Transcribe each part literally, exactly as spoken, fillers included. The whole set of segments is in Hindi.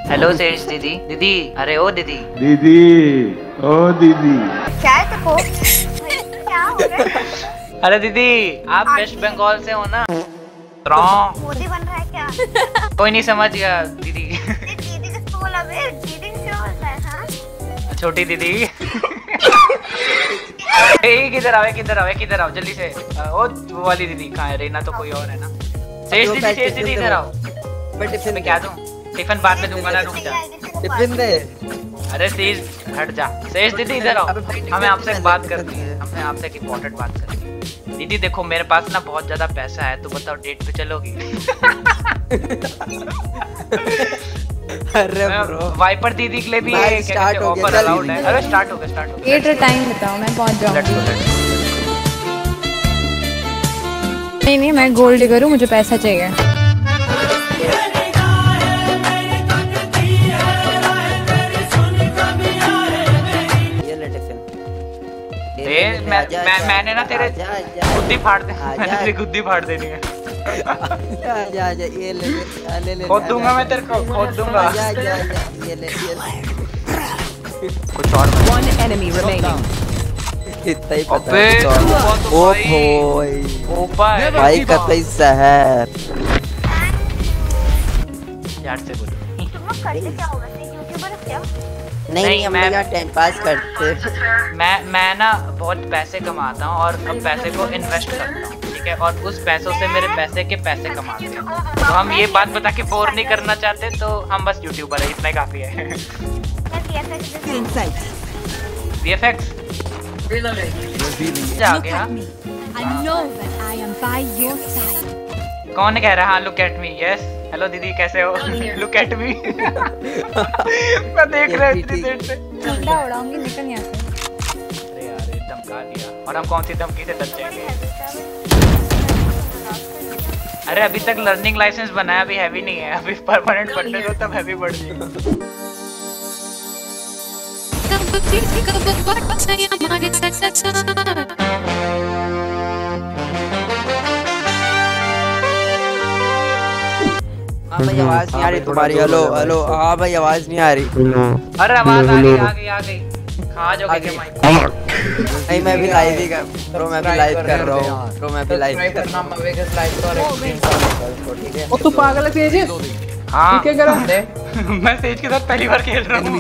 हेलो सेठ दीदी। दीदी अरे ओ दीदी। दीदी ओ दीदी क्या है तुमको? क्या हो गया? अरे दीदी आप वेस्ट बंगाल से हो ना? मोदी बन रहा है क्या? कोई नहीं समझ गया दीदी। दीदी किसको बोला बे? दीदी क्यों बोलता है? हाँ छोटी दीदी। किधर आओ किधर आओ किधर आओ जल्दी से। ओ वो वाली दीदी कहाँ है? रेना तो कोई और है ना। सेठ दीदी सेठ दीदी इधर आओ। टिफिन में क्या दूं? टिफिन बाद में दूंगा ना, रुक जा। टिफिन दे। अरे सेठ हट जा। सेठ दीदी इधर आओ, हमें आपसे एक बात करनी है। हमें आपसे एक इम्पोर्टेंट बात करनी है। दीदी देखो मेरे पास ना बहुत ज्यादा पैसा है, तो बताओ डेट पे चलोगी? अरे ब्रो वाइपर दीदी के लिए भी स्टार्ट हो गया। ऑफर अलाउड है। अरे स्टार्ट हो गया स्टार्ट हो गया। एट टाइम बताओ मैं पहुंच जाऊंगी। नहीं नहीं मैं गोल्ड डिगर हूँ, मुझे पैसा चाहिए। ये मैं, मैं, मैंने ना तेरे गुद्दी फाड़ दे तेरी गुद्दी फाड़ देनी है। जा जा ये ले ले ले खोद दूंगा मैं तेरे को, खोद दूंगा। जा जा ये ले ये ले। कुछ और One enemy remaining. इतना ही पता है। ओ भाई ओपा है भाई कतई सहर यार से बोलो। तुम लोग करते क्या हो वैसे? यूट्यूबर हो क्या? नहीं नहीं हम यहाँ टाइम पास करते। मैं मैं ना बहुत पैसे कमाता हूँ और अब पैसे को इन्वेस्ट करता हूँ, ठीक है? और उस पैसों से मेरे पैसे के पैसे कमाते हैं। तो हम ये बात बता के बोर नहीं करना चाहते, तो हम बस यूट्यूबर है, इतना ही काफी है। वीएफएक्स जा गया। कौन कह रहा है? हाँ look at me. Yes hello दीदी कैसे हो? Look at me. मैं देख रहा हूँ इतनी देर से। ठंडा उड़ाऊंगी, निकल यहाँ से। अरे यार ये धमका दिया, और हम कौन सी धमकी से बच जाएंगे? अरे अभी तक लर्निंग लाइसेंस बनाया, अभी हैवी नहीं है। अभी परमानेंट बनने दो तब हैवी बढ़ जाएगा। हाँ भाई आवाज नहीं आ रही तुम्हारी। हेलो हेलो हाँ भाई आवाज नहीं आ रही। अरे आवाज आ गई आ गई आ गई। खा जाओगे माइक? नहीं मैं भी लाइव ही कर ब्रो, मैं भी लाइव कर रहा हूँ ब्रो, मैं भी लाइव कर रहा हूँ। ओ तू पागल है तेज? हाँ क्या कर रहा है? मैं सेज के साथ पहली बार खेल रहा हूँ।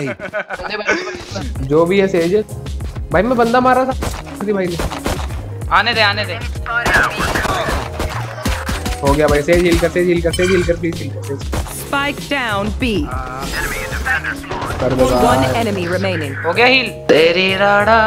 जो भी है सेज भाई, मैं बंदा मारा था भाई ने। आने दे आने दे। हो गया भाई। सेज हील कर, सेज हील कर, सेज हील कर, प्लीज हील कर। Spike down B. कर दो। One enemy remaining. हो गया हील। तेरी राड़ा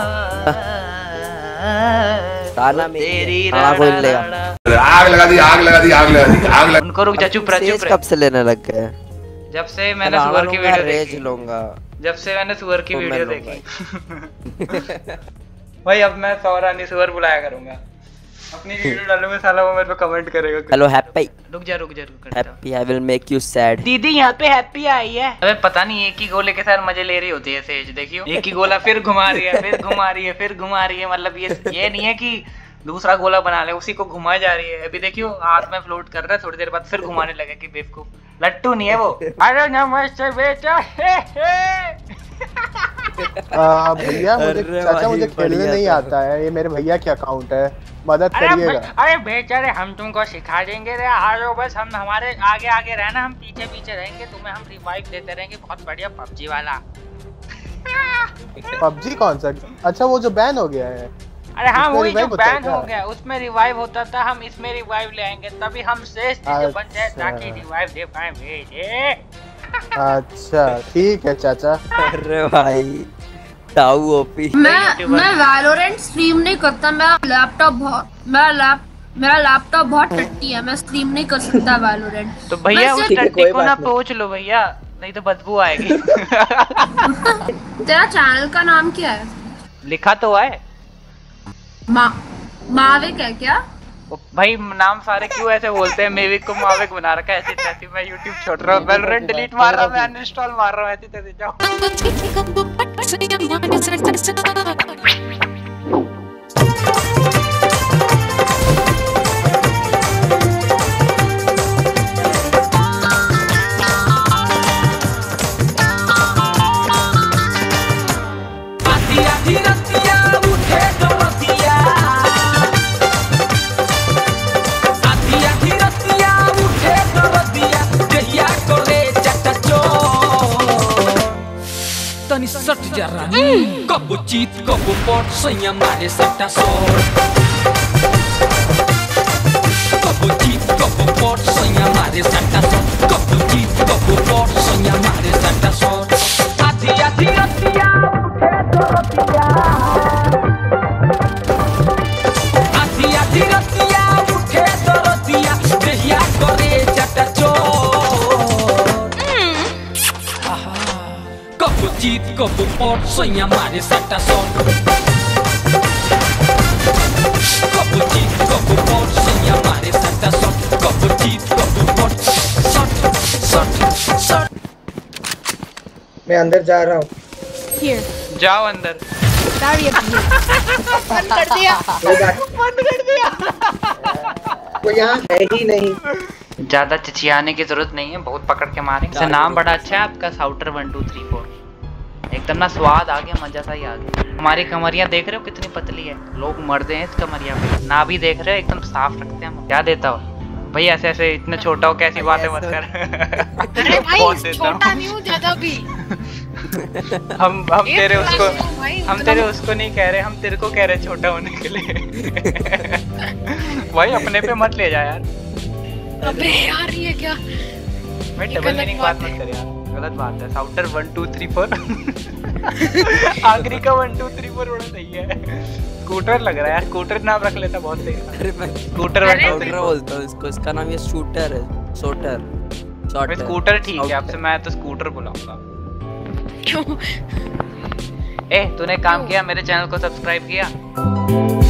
ताना में तेरी ताना कोई राड़ा लेगा। आग लगा दी आग लगा दी आग लगा दी आग लगा। उनको रुक जा, चुप रह चुप सेज रह। कब से लेने लग गए? जब से मैंने सुअर की वीडियो रेज देखी। लूंगा जब से मैंने सुअर की तो मैं वीडियो लूंगा। देखी। भाई अब मैं सौरा नहीं सुअर बुलाया करूंगा। अपनी वीडियो डालूंगा साला वो मेरे पे कमेंट करेगा। Hello happy. रुक जा रुक जा रुक। Happy I will make you sad. दीदी यहाँ पे हैप्पी आई है। अबे पता नहीं एक ही गोले के साथ मजे ले रही होती है सेज, देखियो। एक ही गोला फिर घुमा रही है, फिर घुमा रही है, फिर घुमा रही है। मतलब ये ये नहीं है कि दूसरा गोला बना ले, उसी को घुमाई जा रही है। अभी देखियो हाथ में फ्लोट कर रहा है, थोड़ी देर बाद फिर घुमाने लगे कि बेवकूफ। लट्टू नहीं है वो। अरे नमस्ते बेटा। भैया मुझे चाचा मुझे खेलने नहीं आता है, ये मेरे भैया के अकाउंट है, मदद करिएगा। अरे बेचारे हम तुमको सिखा देंगे रे, आ जाओ बस। हम हमारे आगे आगे रहना, हम पीछे पीछे रहेंगे, तुम्हें हम रिवाइव देते रहेंगे। बहुत बढ़िया पबजी वाला। पबजी कौन सा? अच्छा वो जो बैन हो गया है। अरे हाँ वही जो बैन हो गया, उसमें रिवाइव होता था। हम इसमें रिवाइव ले आएंगे, तभी हम शेष चीजें बन जाए ताकि रिवाइव दे पाए भेजे। अच्छा ठीक है चाचा। अरे भाई ताऊ ओपी। मैं मैं वैलोरेंट स्ट्रीम नहीं करता, मेरा लैपटॉप बहुत मेरा लैप मेरा लैपटॉप बहुत टट्टी है, मैं स्ट्रीम नहीं कर सकता वैलोरेंट। तो भैया उस टट्टी को ना पोंछ लो भैया, नहीं तो बदबू आएगी। तेरा चैनल का नाम क्या है? लिखा तो है मा माविक है क्या? भाई नाम सारे क्यों ऐसे बोलते हैं? मेविक को माविक बना रखा है। ऐसी तैसी मैं यूट्यूब छोड़ रहा हूँ, वैलोरेंट डिलीट मार रहा हूँ, मैं अनइंस्टॉल मार रहा हूँ। ऐसी तैसी जाओ। कबू चीत कबू पॉट सैया मारे सट्टा सोर कबू चीत कबू पॉट सैया मारे सट्टा सोर कबू चीत कबू पॉट सैया मारे सट्टा सोर आधी आधी रतिया उठे तो रतिया आधी आधी रतिया उठे तो रतिया देहिया करे जटा चोर कबू चीत कबू पॉट सैया मारे सट्टा सोर कबू चीत कबू पॉट सैया मारे सट्टा सोर कबू चीत कबू पॉट शॉट शॉट शॉट मैं अंदर जा रहा हूँ Here. जाओ अंदर। Sorry, I'm here. बंद कर दिया बंद कर दिया। वो यहाँ है ही नहीं। ज्यादा चिचियाने की जरूरत नहीं है, बहुत पकड़ के मारेंगे। इसका नाम बड़ा अच्छा है आपका, साउटर वन टू थ्री फोर। एकदम ना स्वाद आ गया, मजा सा ही आ गया। हमारी कमरियां देख रहे हो कितनी पतली है, लोग मरते हैं इस कमरिया पे। ना भी देख रहे हो, एकदम साफ रखते हैं हम। क्या देता हो भाई, ऐसे ऐसे इतना छोटा हो, कैसी बातें मत कर। अरे भाई छोटा नहीं हूँ ज्यादा भी। हम हम एक तेरे क्लास उसको में हूँ भाई, हम इतना तेरे उसको नहीं कह रहे, हम तेरे को कह रहे छोटा होने के लिए। भाई अपने पे मत ले जा यार। अबे यार ये क्या मैं ये डबल गलत मीनिंग बात बात मत है। कर यार, गलत बात है। साउटर वन टू थ्री फोर आखिरी का वन टू थ्री फोर बड़ा सही है। स्कूटर लग रहा है यार, स्कूटर नाम रख लेता बहुत सही है। अरे मैं scooter one two three shooter बोलता हूँ इसको, इसका नाम ये शूटर है, शूटर फोर। स्कूटर ठीक है, आपसे मैं तो स्कूटर बुलाऊंगा। क्यों? ए तूने काम किया, मेरे चैनल को सब्सक्राइब किया?